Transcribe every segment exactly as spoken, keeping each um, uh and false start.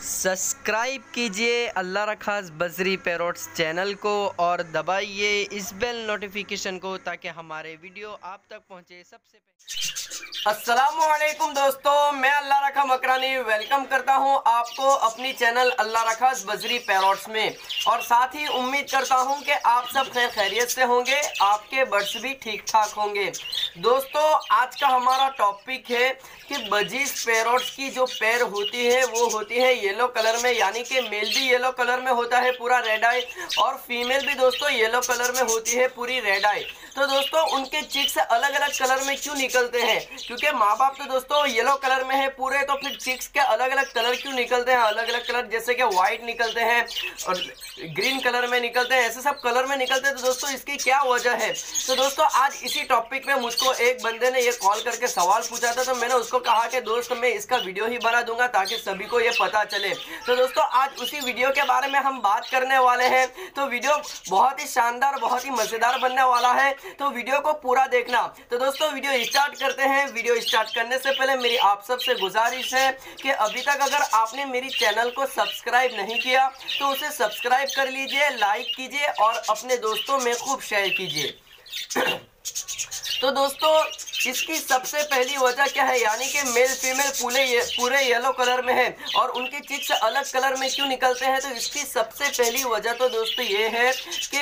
Subscribe कीजिए अल्लाह रखास बजरी parrots channel को और दबाइए इस बेल नोटिफिकेशन को ताकि हमारे वीडियो आप तक पहुंचे सबसे पहले। अस्सलामुअलैकुम दोस्तों, मैं अल्लाह रखा मकरानी वेलकम करता हूं आपको अपनी चैनल अल्लाह रखास बजरी पैरोट्स में। और साथ ही उम्मीद करता हूं कि आप सब खैर खैरियत से होंगे, आपके बर्ड्स भी ठीक ठाक होंगे। दोस्तों, आज का हमारा टॉपिक है कि बजीज पैरोट्स की जो पैर होती है वो होती है येलो कलर में, यानी कि मेल भी येलो कलर में होता है पूरा रेड आई, और फीमेल भी दोस्तों येलो कलर में होती है पूरी रेड आई। तो दोस्तों, उनके चिक्स अलग अलग कलर में क्यों निकलते हैं? क्योंकि माँ बाप तो दोस्तों येलो कलर में है पूरे, तो फिर चिक्स के अलग अलग कलर क्यों निकलते हैं? अलग अलग कलर जैसे कि व्हाइट निकलते हैं और ग्रीन कलर में निकलते हैं, ऐसे सब कलर में निकलते हैं। तो दोस्तों इसकी क्या वजह है? तो दोस्तों आज इसी टॉपिक में मुझको एक बंदे ने ये कॉल करके सवाल पूछा था, तो मैंने उसको कहा कि दोस्त मैं इसका वीडियो ही बना दूंगा ताकि सभी को ये पता चले। तो दोस्तों आज उसी वीडियो के बारे में हम बात करने वाले हैं। तो वीडियो बहुत ही शानदार, बहुत ही मजेदार बनने वाला है, तो वीडियो को पूरा देखना। तो दोस्तों वीडियो स्टार्ट करते हैं। वीडियो स्टार्ट करने से पहले मेरी आप सबसे गुजारिश है कि अभी तक अगर आपने मेरी चैनल को सब्सक्राइब नहीं किया तो उसे सब्सक्राइब कर लीजिए, लाइक कीजिए और अपने दोस्तों में खूब शेयर कीजिए। तो दोस्तों इसकी सबसे पहली वजह क्या है, यानी कि मेल फीमेल पूरे ये, पूरे येलो कलर में है और उनके चिक्स अलग कलर में क्यों निकलते हैं? तो इसकी सबसे पहली वजह तो दोस्तों ये है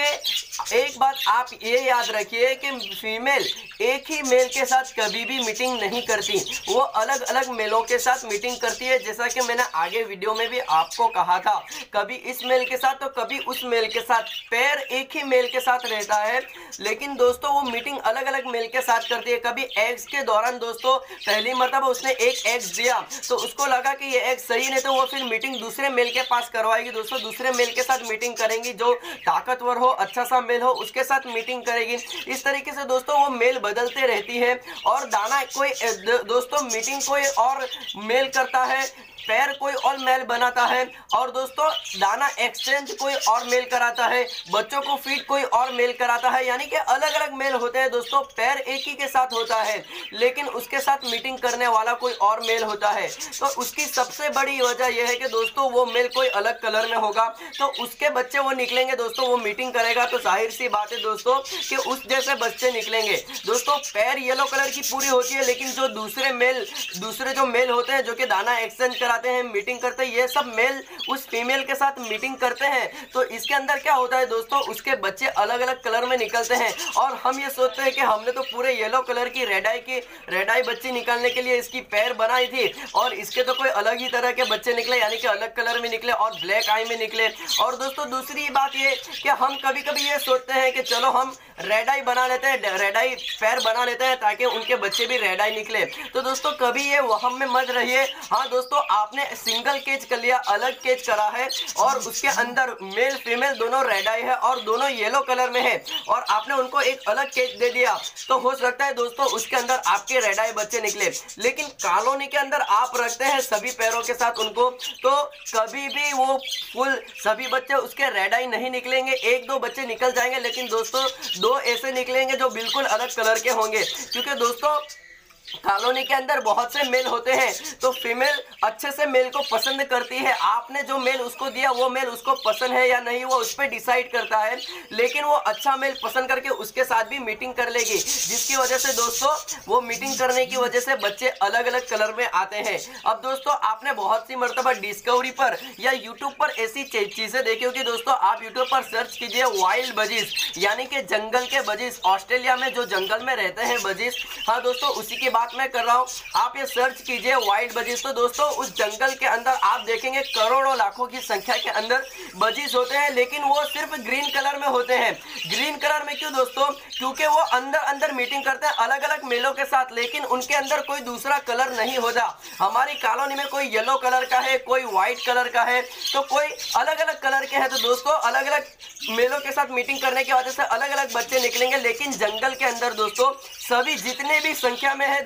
कि एक बात आप ये याद रखिए कि फीमेल एक ही मेल के साथ कभी भी मीटिंग नहीं करती, वो अलग अलग मेलों के साथ मीटिंग करती है। जैसा कि मैंने आगे वीडियो में भी आपको कहा था, कभी इस मेल के साथ तो कभी उस मेल के साथ, पैर एक ही मेल के साथ रहता है लेकिन दोस्तों वो मीटिंग अलग अलग मेल के साथ करती है। कभी एग्स के दौरान दोस्तों पहली मर्तबा उसने एक एग्स दिया तो उसको लगा कि ये एग्स सही नहीं, तो वो फिर मीटिंग दूसरे मेल के पास करवाएगी। दोस्तों दूसरे मेल के साथ मीटिंग करेंगी, जो ताकतवर हो, अच्छा सा मेल हो, उसके साथ मीटिंग करेगी। इस तरीके से दोस्तों वो मेल बदलते रहती है। और दाना कोई दोस्तों मीटिंग कोई और मेल करता है, पैर कोई और मेल बनाता है, और दोस्तों दाना एक्सचेंज कोई और मेल कराता है, बच्चों को फीड कोई और मेल कराता है, यानी कि अलग अलग मेल होते हैं। दोस्तों पैर एक ही के साथ होता है लेकिन उसके साथ मीटिंग करने वाला कोई और मेल होता है। तो उसकी सबसे बड़ी वजह यह है कि दोस्तों वो मेल कोई अलग कलर में होगा तो उसके बच्चे वो निकलेंगे। दोस्तों वो मीटिंग करेगा तो जाहिर सी बात है दोस्तों कि उस जैसे बच्चे निकलेंगे। दोस्तों पैर येलो कलर की पूरी होती है लेकिन जो दूसरे मेल दूसरे जो मेल होते हैं जो कि दाना एक्सचेंज कराते हैं, मीटिंग करते हैं, ये सब मेल उस फीमेल के साथ मीटिंग करते हैं। तो इसके अंदर क्या होता है दोस्तों, उसके बच्चे अलग अलग कलर में निकलते हैं और हम ये सोचते हैं कि हमने तो पूरे येलो कलर की रेड आई की रेड आई बच्ची निकालने के लिए इसकी पैर बनाई थी और इसके तो कोई अलग ही तरह के बच्चे निकले, यानी कि अलग कलर में निकले और ब्लैक आई में निकले। और दोस्तों दूसरी बात ये कि हम कभी कभी ये सोचते हैं कि चलो हम रेड आई बना लेते हैं, रेड आई पैर बना लेते हैं ताकि उनके बच्चे भी रेड आई निकले। तो दोस्तों कभी ये वहम में मत रहिए। हाँ दोस्तों, आपने सिंगल केज कर लिया, अलग केज करा है और उसके अंदर मेल फीमेल दोनों रेड आई है और दोनों येलो कलर में है और आपने उनको एक अलग केज दे दिया, तो हो सकता है दोस्तों उसके अंदर आपके रेड आई बच्चे निकले। लेकिन कॉलोनी के अंदर आप रखते हैं सभी पैरों के साथ उनको, तो कभी भी वो फुल सभी बच्चे उसके रेड आई नहीं निकलेंगे। एक दो बच्चे निकल जाएंगे लेकिन दोस्तों दो ऐसे निकलेंगे जो बिल्कुल अलग कलर के होंगे। क्योंकि दोस्तों कॉलोनी के अंदर बहुत से मेल होते हैं तो फीमेल अच्छे से मेल को पसंद करती है। आपने जो मेल उसको दिया वो मेल उसको पसंद है या नहीं वो उस पर डिसाइड करता है, लेकिन वो अच्छा मेल पसंद करके उसके साथ भी मीटिंग कर लेगी, जिसकी वजह से दोस्तों वो मीटिंग करने की वजह से बच्चे अलग अलग कलर में आते हैं। अब दोस्तों आपने बहुत सी मर्तबा डिस्कवरी पर या यूट्यूब पर ऐसी चीजें देखी होगी। दोस्तों आप यूट्यूब पर सर्च कीजिए वाइल्ड बजीज, यानी कि जंगल के बजीज, ऑस्ट्रेलिया में जो जंगल में रहते हैं बजीज। हाँ दोस्तों उसी की बात मैं कर रहा हूं, आप ये सर्च कीजिए वाइल्ड बजीज। तो दोस्तों उस जंगल के अंदर आप देखेंगे करोड़ों लाखों की संख्या के अंदर बजीज होते हैं, लेकिन वो सिर्फ ग्रीन कलर में होते हैं। ग्रीन कलर में क्यों दोस्तों? क्योंकि वो अंदर अंदर मीटिंग करते हैं अलग अलग मेलों के साथ, लेकिन उनके अंदर कोई दूसरा कलर नहीं होता। हमारी कॉलोनी में कोई येलो कलर का है, कोई व्हाइट कलर का है, तो कोई अलग अलग कलर के हैं। तो दोस्तों अलग अलग मेलों के साथ मीटिंग करने की वजह से अलग अलग बच्चे निकलेंगे, लेकिन जंगल के अंदर दोस्तों सभी जितने भी संख्या में है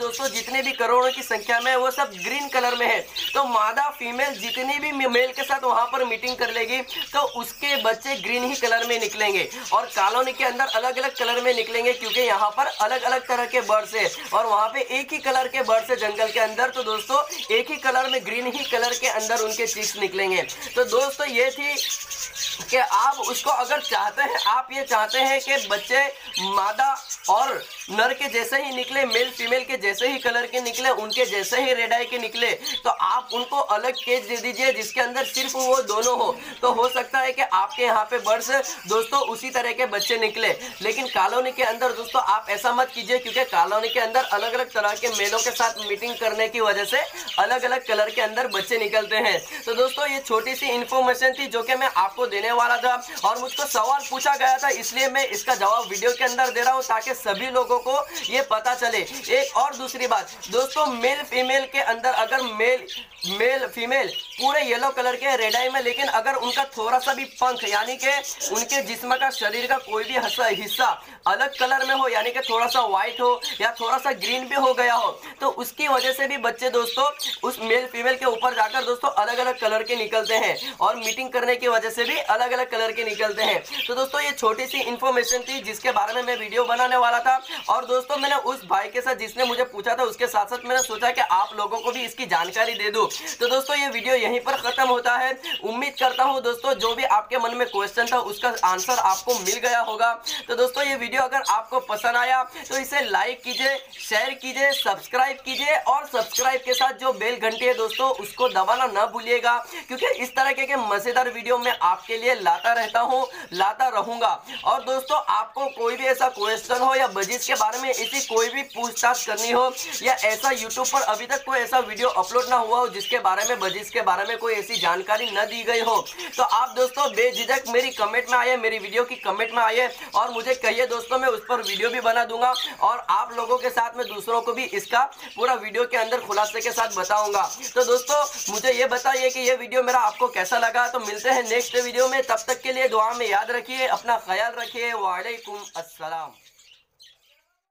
दोस्तों जितने भी करोड़ों की संख्या में वो सब ग्रीन कलर में है। तो मादा फीमेल जितनी भी मेल के साथ वहां पर मीटिंग कर लेगी तो उसके बच्चे ग्रीन ही कलर में निकलेंगे और कॉलोनी के अंदर अलग अलग कलर में निकलेंगे, क्योंकि यहाँ पर अलग अलग तरह के बर्ड्स है और वहां पे एक ही कलर के बर्ड्स है जंगल के अंदर। तो दोस्तों एक ही कलर में ग्रीन ही कलर के अंदर उनके चिक्स निकलेंगे। तो दोस्तों ये थी कि आप उसको अगर चाहते हैं, आप ये चाहते हैं कि बच्चे मादा और नर के जैसे ही निकले, मेल फीमेल के जैसे ही कलर के निकले, उनके जैसे ही रेड आई के निकले, तो आप उनको अलग केज दे दीजिए जिसके अंदर सिर्फ वो दोनों हो। तो हो सकता है कि आपके यहाँ पे बर्ड्स दोस्तों उसी तरह के बच्चे निकले। लेकिन कॉलोनी के अंदर दोस्तों आप ऐसा मत कीजिए, क्योंकि कॉलोनी के अंदर अलग अलग तरह के मेलों के साथ मीटिंग करने की वजह से अलग अलग कलर के अंदर बच्चे निकलते हैं। तो दोस्तों ये छोटी सी इंफॉर्मेशन थी जो कि मैं आपको देने वाला था और मुझको सवाल पूछा गया था, इसलिए मैं इसका जवाब वीडियो के अंदर दे रहा हूँ ताकि सभी लोगों को ये पता चले। एक और दूसरी बात दोस्तों, मेल फीमेल के अंदर अगर मेल मेल फीमेल पूरे येलो कलर के रेड आई में, लेकिन अगर उनका थोड़ा सा भी पंख यानी कि उनके जिस्म का शरीर का कोई भी हिस्सा अलग कलर में हो, यानी कि थोड़ा सा व्हाइट हो या थोड़ा सा ग्रीन भी हो गया हो, तो उसकी वजह से भी बच्चे दोस्तों उस मेल फीमेल के ऊपर जाकर दोस्तों अलग अलग कलर के निकलते हैं और मीटिंग करने की वजह से भी अलग अलग कलर के निकलते हैं। तो दोस्तों ये छोटी सी इंफॉर्मेशन थी जिसके बारे में मैं वीडियो बनाने वाला था। और दोस्तों मैंने उस भाई के साथ जिसने मुझे पूछा था उसके साथ साथ मैंने सोचा कि आप लोगों को भी इसकी जानकारी दे दूं। तो दोस्तों ये वीडियो यहीं पर खत्म होता है। उम्मीद करता हूं दोस्तों जो भी आपके मन में क्वेश्चन था उसका आंसर आपको मिल गया होगा। तो दोस्तों ये वीडियो अगर आपको पसंद आया तो इसे लाइक कीजिए, शेयर कीजिए, सब्सक्राइब कीजिए और सब्सक्राइब के साथ जो बेल घंटी है दोस्तों उसको दबाना ना भूलिएगा, क्योंकि इस तरह के, के मजेदार वीडियो मैं आपके लिए लाता रहता हूं, लाता रहूंगा। और दोस्तों आपको कोई भी ऐसा क्वेश्चन हो या बजिस के बारे में इसी कोई भी पूछताछ करनी हो या ऐसा यूट्यूब पर अभी तक कोई ऐसा वीडियो अपलोड ना हुआ हो जिसके बारे में बजिस के बारे में कोई ऐसी जानकारी न दी गई हो, तो आप दोस्तों बेझिझक मेरी कमेंट में आइए, मेरी वीडियो की कमेंट में आइए और मुझे कहिए दोस्तों, मैं उस पर वीडियो भी बना दूंगा और आप लोगों के साथ में दूसरों को भी इसका पूरा वीडियो के अंदर खुलासे के साथ बताऊंगा। तो दोस्तों मुझे ये बताइए कि ये वीडियो मेरा आपको कैसा लगा। तो मिलते हैं नेक्स्ट वीडियो में, तब तक के लिए दुआ में याद रखिए, अपना ख्याल रखिए। वालेकुम अस्सलाम।